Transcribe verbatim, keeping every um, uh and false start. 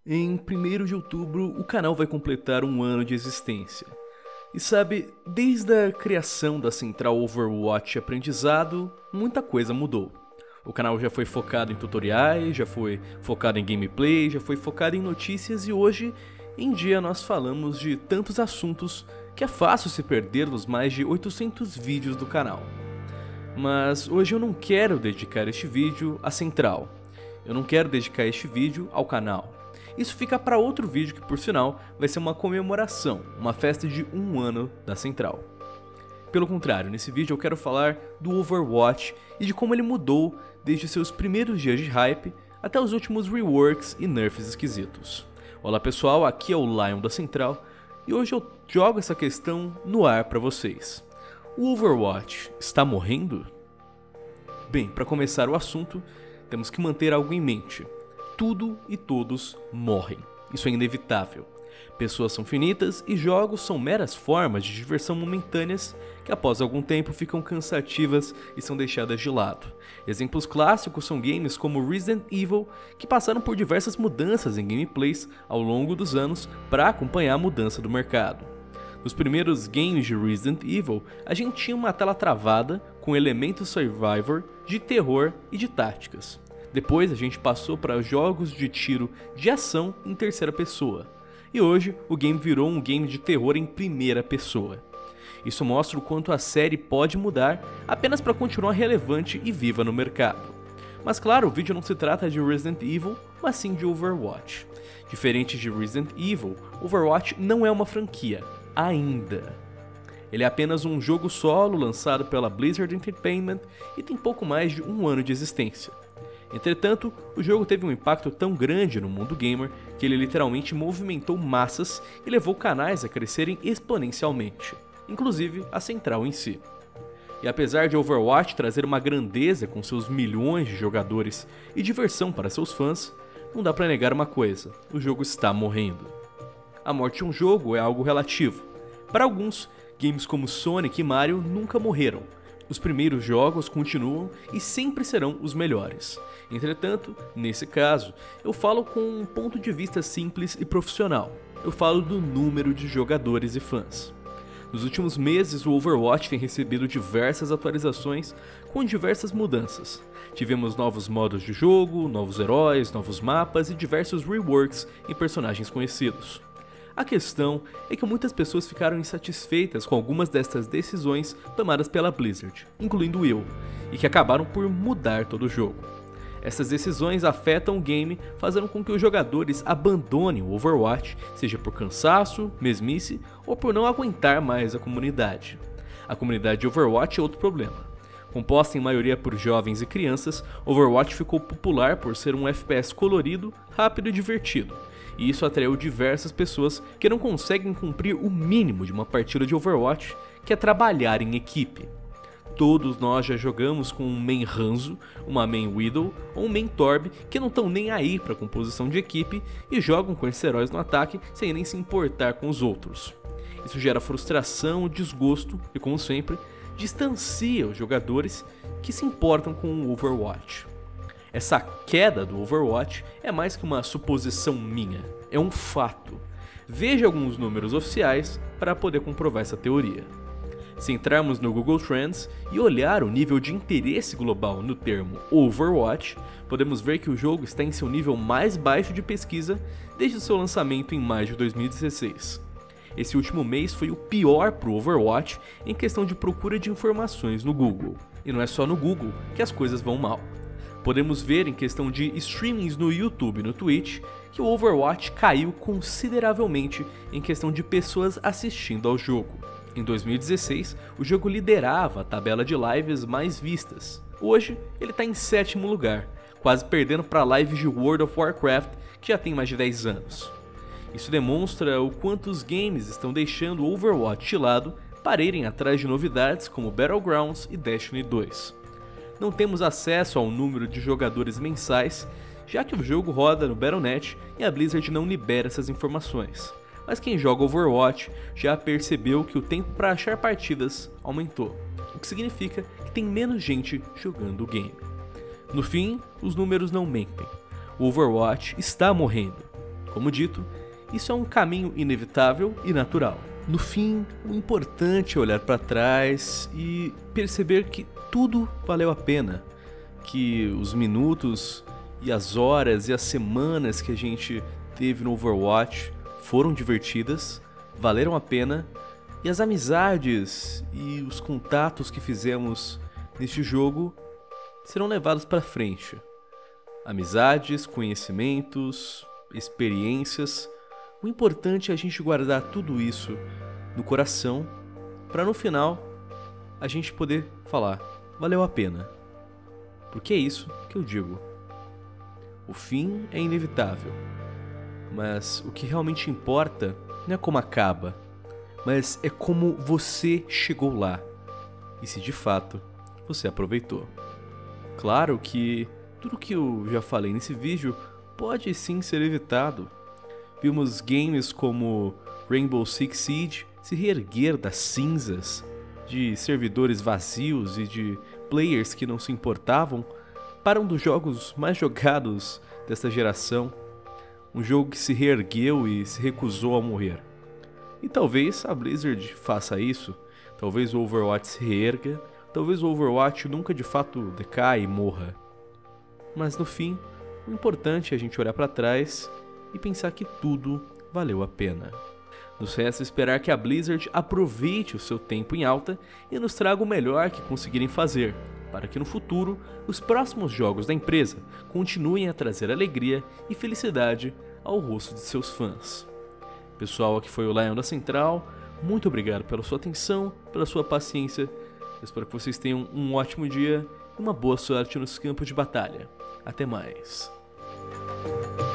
Em primeiro de outubro, o canal vai completar um ano de existência. E sabe, desde a criação da central Overwatch Aprendizado, muita coisa mudou. O canal já foi focado em tutoriais, já foi focado em gameplay, já foi focado em notícias e hoje em dia nós falamos de tantos assuntos que é fácil se perder nos mais de oitocentos vídeos do canal. Mas hoje eu não quero dedicar este vídeo à central. Eu não quero dedicar este vídeo ao canal. Isso fica para outro vídeo que, por sinal, vai ser uma comemoração, uma festa de um ano da central. Pelo contrário, nesse vídeo eu quero falar do Overwatch e de como ele mudou desde seus primeiros dias de hype até os últimos reworks e nerfs esquisitos. Olá pessoal, aqui é o Lion da Central e hoje eu jogo essa questão no ar para vocês. O Overwatch está morrendo? Bem, para começar o assunto, temos que manter algo em mente. Tudo e todos morrem. Isso é inevitável. Pessoas são finitas e jogos são meras formas de diversão momentâneas que após algum tempo ficam cansativas e são deixadas de lado. Exemplos clássicos são games como Resident Evil, que passaram por diversas mudanças em gameplays ao longo dos anos para acompanhar a mudança do mercado. Nos primeiros games de Resident Evil, a gente tinha uma tela travada com elementos survivor, de terror e de táticas. Depois a gente passou para jogos de tiro de ação em terceira pessoa. E hoje o game virou um game de terror em primeira pessoa. Isso mostra o quanto a série pode mudar apenas para continuar relevante e viva no mercado. Mas claro, o vídeo não se trata de Resident Evil, mas sim de Overwatch. Diferente de Resident Evil, Overwatch não é uma franquia, ainda. Ele é apenas um jogo solo lançado pela Blizzard Entertainment e tem pouco mais de um ano de existência. Entretanto, o jogo teve um impacto tão grande no mundo gamer que ele literalmente movimentou massas e levou canais a crescerem exponencialmente, inclusive a central em si. E apesar de Overwatch trazer uma grandeza com seus milhões de jogadores e diversão para seus fãs, não dá pra negar uma coisa, o jogo está morrendo. A morte de um jogo é algo relativo. Para alguns, games como Sonic e Mario nunca morreram. Os primeiros jogos continuam e sempre serão os melhores. Entretanto, nesse caso, eu falo com um ponto de vista simples e profissional. Eu falo do número de jogadores e fãs. Nos últimos meses, o Overwatch tem recebido diversas atualizações com diversas mudanças. Tivemos novos modos de jogo, novos heróis, novos mapas e diversos reworks em personagens conhecidos. A questão é que muitas pessoas ficaram insatisfeitas com algumas destas decisões tomadas pela Blizzard, incluindo eu, e que acabaram por mudar todo o jogo. Essas decisões afetam o game, fazendo com que os jogadores abandonem o Overwatch, seja por cansaço, mesmice ou por não aguentar mais a comunidade. A comunidade de Overwatch é outro problema. Composta em maioria por jovens e crianças, Overwatch ficou popular por ser um F P S colorido, rápido e divertido. E isso atraiu diversas pessoas que não conseguem cumprir o mínimo de uma partida de Overwatch, que é trabalhar em equipe. Todos nós já jogamos com um main Hanzo, uma main Widow ou um main Torb que não estão nem aí para a composição de equipe e jogam com esses heróis no ataque sem nem se importar com os outros. Isso gera frustração, desgosto e, como sempre, distancia os jogadores que se importam com o Overwatch. Essa queda do Overwatch é mais que uma suposição minha, é um fato. Veja alguns números oficiais para poder comprovar essa teoria. Se entrarmos no Google Trends e olhar o nível de interesse global no termo Overwatch, podemos ver que o jogo está em seu nível mais baixo de pesquisa desde seu lançamento em maio de dois mil e dezesseis. Esse último mês foi o pior para o Overwatch em questão de procura de informações no Google. E não é só no Google que as coisas vão mal. Podemos ver em questão de streamings no YouTube e no Twitch que o Overwatch caiu consideravelmente em questão de pessoas assistindo ao jogo. Em dois mil e dezesseis, o jogo liderava a tabela de lives mais vistas. Hoje, ele está em sétimo lugar, quase perdendo para lives de World of Warcraft, que já tem mais de dez anos. Isso demonstra o quanto os games estão deixando o Overwatch de lado para irem atrás de novidades como Battlegrounds e Destiny dois. Não temos acesso ao número de jogadores mensais, já que o jogo roda no Battle ponto net e a Blizzard não libera essas informações. Mas quem joga Overwatch já percebeu que o tempo para achar partidas aumentou, o que significa que tem menos gente jogando o game. No fim, os números não mentem. O Overwatch está morrendo. Como dito, isso é um caminho inevitável e natural. No fim, o importante é olhar para trás e perceber que tudo valeu a pena, que os minutos e as horas e as semanas que a gente teve no Overwatch foram divertidas, valeram a pena, e as amizades e os contatos que fizemos neste jogo serão levados para frente. Amizades, conhecimentos, experiências. O importante é a gente guardar tudo isso no coração para no final a gente poder falar, valeu a pena. Porque é isso que eu digo. O fim é inevitável, mas o que realmente importa não é como acaba, mas é como você chegou lá e se de fato você aproveitou. Claro que tudo que eu já falei nesse vídeo pode sim ser evitado. Vimos games como Rainbow Six Siege se reerguer das cinzas de servidores vazios e de players que não se importavam para um dos jogos mais jogados desta geração, um jogo que se reergueu e se recusou a morrer. E talvez a Blizzard faça isso, talvez o Overwatch se reerga, talvez o Overwatch nunca de fato decaia e morra. Mas no fim, o importante é a gente olhar para trás e pensar que tudo valeu a pena. Nos resta esperar que a Blizzard aproveite o seu tempo em alta e nos traga o melhor que conseguirem fazer, para que no futuro os próximos jogos da empresa continuem a trazer alegria e felicidade ao rosto de seus fãs. Pessoal, aqui foi o Lion da Central, muito obrigado pela sua atenção, pela sua paciência, eu espero que vocês tenham um ótimo dia e uma boa sorte nos campos de batalha. Até mais.